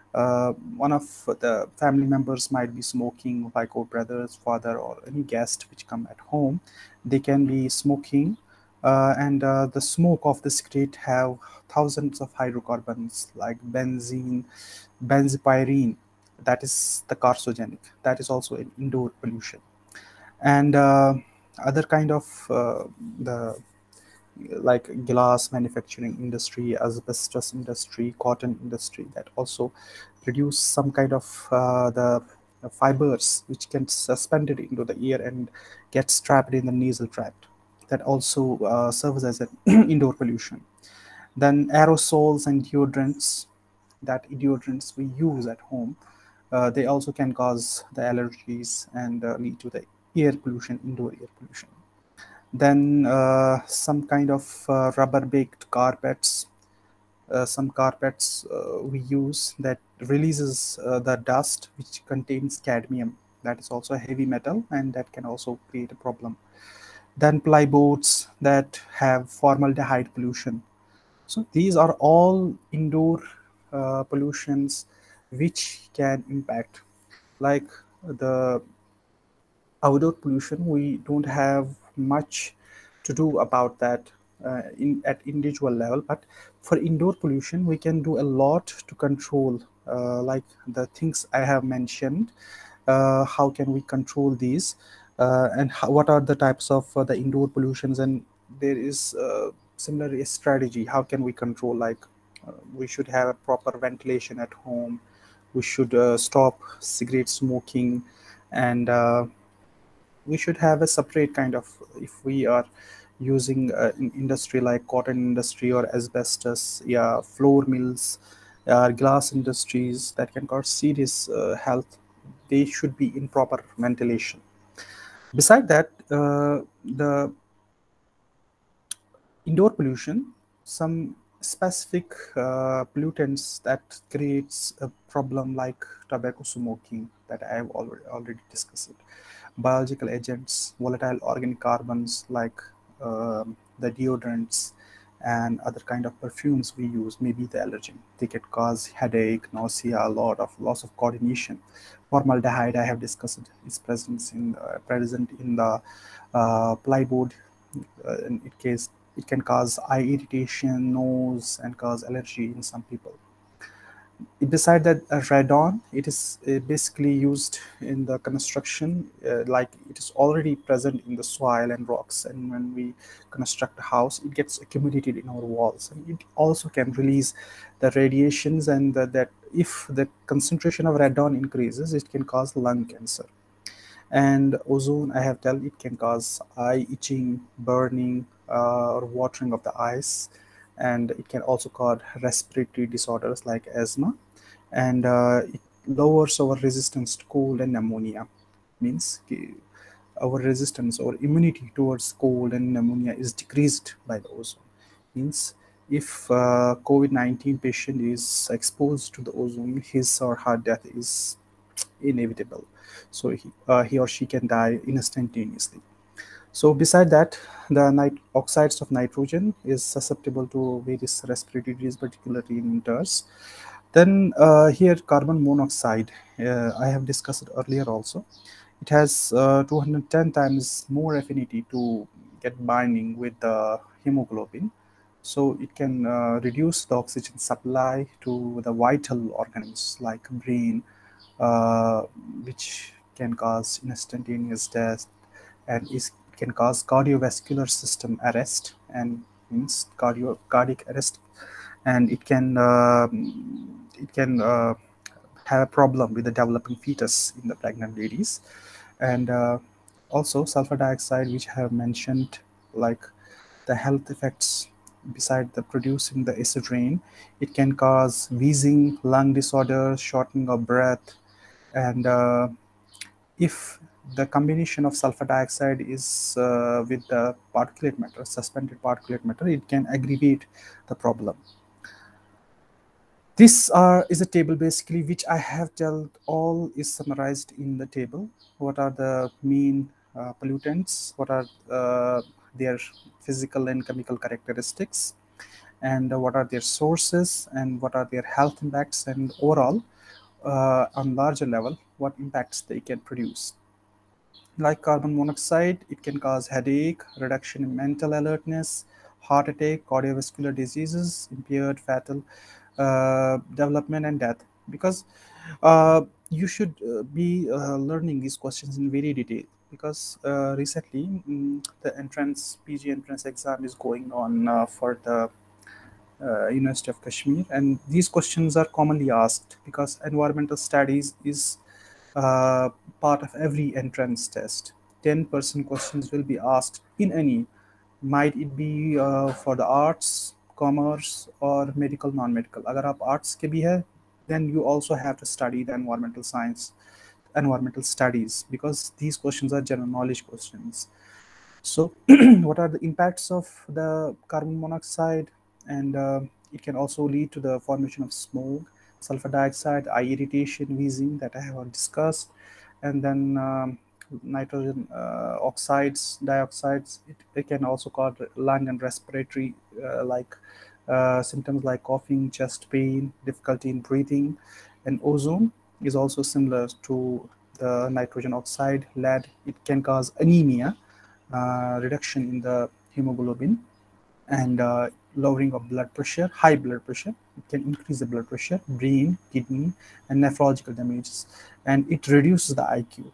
One of the family members might be smoking, like our brothers, father, or any guest which come at home, they can be smoking, and the smoke of the cigarette have thousands of hydrocarbons like benzene, benzopyrene, that is the carcinogenic. That is also an indoor pollution. And other kind of the like glass manufacturing industry, asbestos industry, cotton industry, that also produce some kind of the fibers which can suspended into the ear and get trapped in the nasal tract. That also serves as an indoor pollution. Then aerosols and deodorants, that deodorants we use at home, they also can cause the allergies and lead to the air pollution, indoor air pollution. Then some kind of rubber baked carpets, some carpets we use that releases the dust which contains cadmium. That is also a heavy metal and that can also create a problem. Then plyboards that have formaldehyde pollution. So these are all indoor pollutions which can impact. Like the outdoor pollution, we don't have much to do about that at individual level, but for indoor pollution we can do a lot to control, like the things I have mentioned. How can we control these, and what are the types of the indoor pollutions, and there is similar strategy how can we control, like we should have a proper ventilation at home, we should stop cigarette smoking, and we should have a separate kind of, if we are using in industry like cotton industry or asbestos, yeah, floor mills, glass industries that can cause serious health, they should be in proper ventilation. Beside that, the indoor pollution, some specific pollutants that creates a problem like tobacco smoking that I have already discussed, biological agents, volatile organic carbons like the deodorants and other kind of perfumes we use, maybe the allergen. They can cause headache, nausea, a lot of loss of coordination. Formaldehyde, I have discussed, is present in the plywood. In it case, it can cause eye irritation, nose, and cause allergy in some people. Beside that, radon, it is basically used in the construction, like it is already present in the soil and rocks, and when we construct a house it gets accumulated in our walls, and it also can release the radiations, and that if the concentration of radon increases it can cause lung cancer. And ozone, I have told, it can cause eye itching, burning, or watering of the eyes, and it can also cause respiratory disorders like asthma, and it lowers our resistance to cold and pneumonia. Means our resistance or immunity towards cold and pneumonia is decreased by the ozone. Means if COVID-19 patient is exposed to the ozone, his or her death is inevitable. So he or she can die instantaneously. So beside that, the oxides of nitrogen is susceptible to various respiratory disease, particularly in winters. Then here carbon monoxide, I have discussed it earlier also. It has 210 times more affinity to get binding with the hemoglobin. So it can reduce the oxygen supply to the vital organs like brain, uh, which can cause instantaneous death, and it can cause cardiovascular system arrest, and means cardiac arrest, and it can have a problem with the developing fetus in the pregnant ladies. And also sulfur dioxide, which I have mentioned, like the health effects beside the producing the acid rain, it can cause wheezing, lung disorder, shortening of breath. And if the combination of sulfur dioxide is with the particulate matter, suspended particulate matter, it can aggravate the problem. This is a table basically which I have told all is summarized in the table. What are the main pollutants? What are their physical and chemical characteristics? And what are their sources? And what are their health impacts? And overall, on larger level, what impacts they can produce? Like carbon monoxide, it can cause headache, reduction in mental alertness, heart attack, cardiovascular diseases, impaired fetal development, and death. Because you should be learning these questions in very detail. Because recently, the entrance PG entrance exam is going on for the University of Kashmir, and these questions are commonly asked because environmental studies is uh, part of every entrance test. 10% questions will be asked in any, might it be for the arts, commerce, or medical, non-medical. अगर आप arts के भी है, then you also have to study the environmental science, environmental studies, because these questions are general knowledge questions. So, what are the impacts of the carbon monoxide? And it can also lead to the formation of smoke, sulfur dioxide, eye irritation, wheezing that I have already discussed, and then nitrogen oxides, dioxides. It can also cause lung and respiratory like symptoms like coughing, chest pain, difficulty in breathing, and ozone is also similar to the nitrogen oxide, lead. It can cause anemia, reduction in the hemoglobin, and lowering of blood pressure, high blood pressure. It can increase the blood pressure, brain, kidney, and nephrological damages, and it reduces the IQ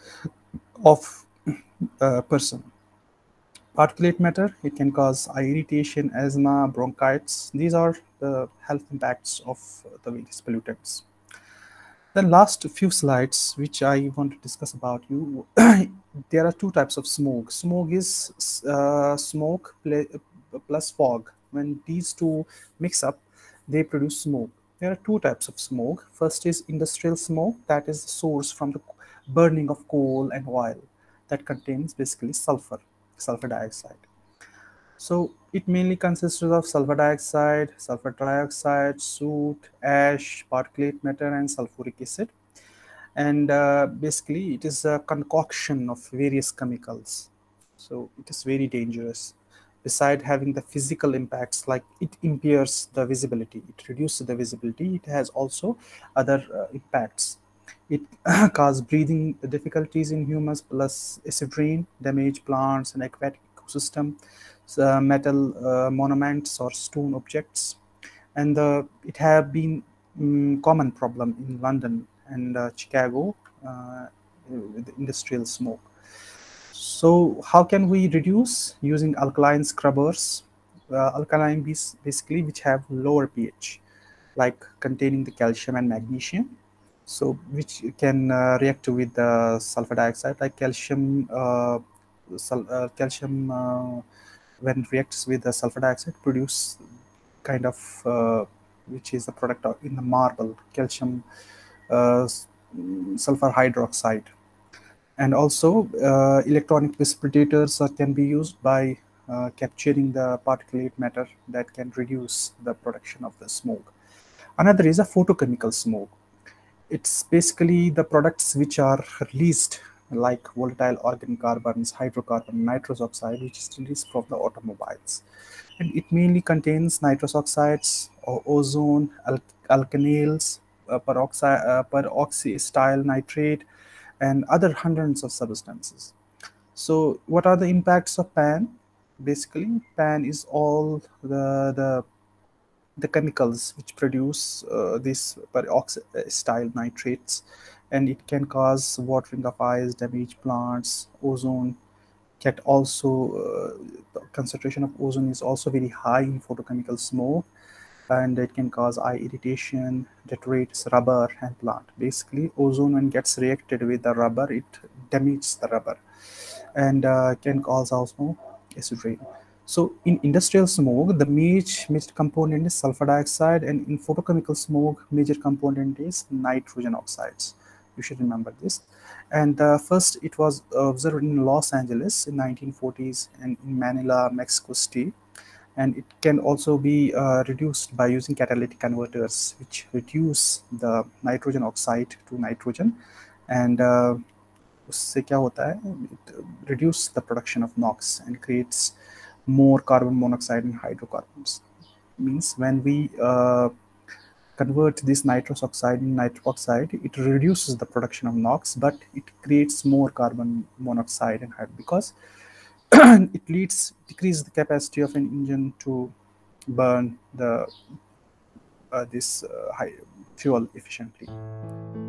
of a person. Particulate matter, it can cause eye irritation, asthma, bronchitis. These are the health impacts of the various pollutants. The last few slides, which I want to discuss about you, there are two types of smoke. Smoke is smoke plus fog. When these two mix up, they produce smoke. There are two types of smoke. First is industrial smoke, that is the source from the burning of coal and oil, that contains basically sulfur dioxide. So it mainly consists of sulfur dioxide, sulfur trioxide, soot, ash, particulate matter, and sulfuric acid. And basically, it is a concoction of various chemicals. So it is very dangerous. Beside having the physical impacts, like it impairs the visibility, it reduces the visibility, it has also other impacts. It causes breathing difficulties in humans, plus acid rain, damage plants and aquatic ecosystem, metal monuments or stone objects. And it have been common problem in London and Chicago with industrial smoke. So how can we reduce? Using alkaline scrubbers, alkaline basically which have lower pH, like containing the calcium and magnesium, so which can react with the sulfur dioxide, like calcium. Calcium when reacts with the sulfur dioxide produce kind of which is a product of in the marble, calcium uh, sulfur hydroxide. And also electronic precipitators can be used by capturing the particulate matter that can reduce the production of the smoke. Another is a photochemical smoke. It's basically the products which are released, like volatile organic carbons, hydrocarbon, nitrous oxide, which is released from the automobiles. And it mainly contains nitrous oxides, ozone, alkanils, peroxystyl nitrate, and other hundreds of substances. So what are the impacts of PAN? Basically, PAN is all the chemicals which produce these peroxystyl nitrates, and it can cause watering of eyes, damage plants, ozone. Cat also the concentration of ozone is also very high in photochemical smoke, and it can cause eye irritation, deteriorates rubber and plant. Basically, ozone when gets reacted with the rubber, it damages the rubber, and can cause also acid rain. So in industrial smoke, the major component is sulfur dioxide, and in photochemical smoke, major component is nitrogen oxides. You should remember this. And first, it was observed in Los Angeles in 1940s and in Manila, Mexico City. And it can also be reduced by using catalytic converters, which reduce the nitrogen oxide to nitrogen, and उससे क्या होता है, it reduce the production of NOx and creates more carbon monoxide and hydrocarbons. Means when we convert this nitrous oxide in nitric oxide, it reduces the production of NOx, but it creates more carbon monoxide and hydro, because it decrease the capacity of an engine to burn the this high fuel efficiently.